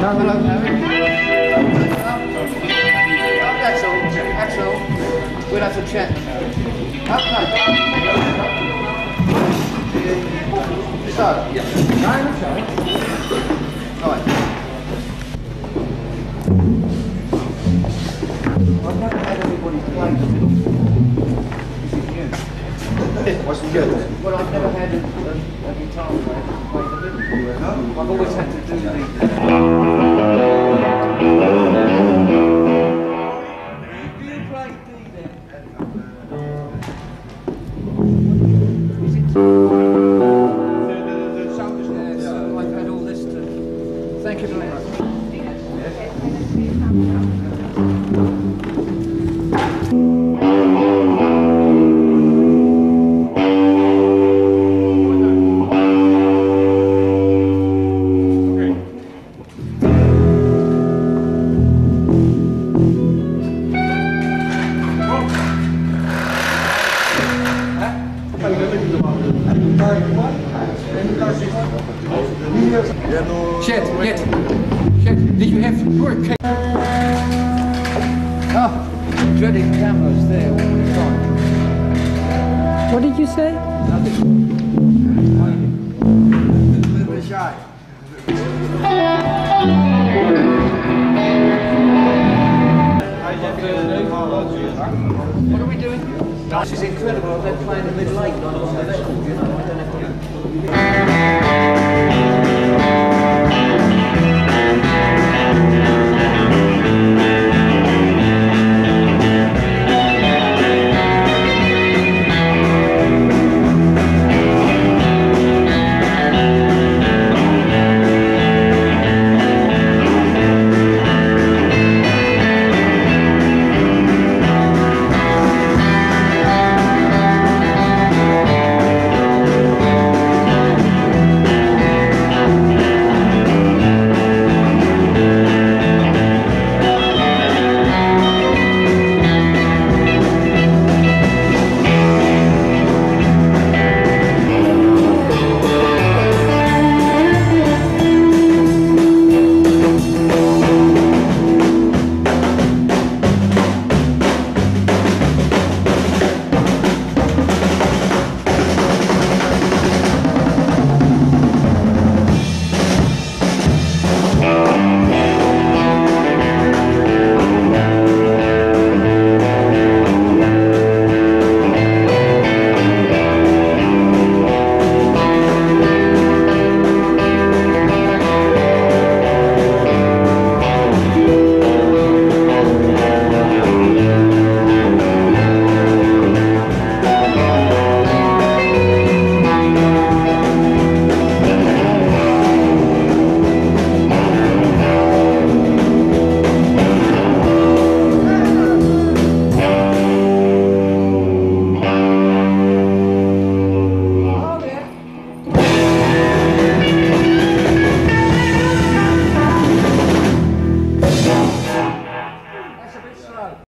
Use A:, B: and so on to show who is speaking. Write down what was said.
A: Hello, Harry. That's all. That's all. We'll have to chat. Okay. So, right. I've never had anybody play the fiddle. This is new. It wasn't good. Well, I've never had a guitar player play the fiddle. I've always had to do the... Do you play D then? Is it... The sound is there, so I've had all this to... Thank you very much. Chet, did you have work? Oh, dreading cameras there all the time.
B: What did you say?
A: Nothing. A little bit shy. What are we doing? This is incredible. They're playing the mid-lake on the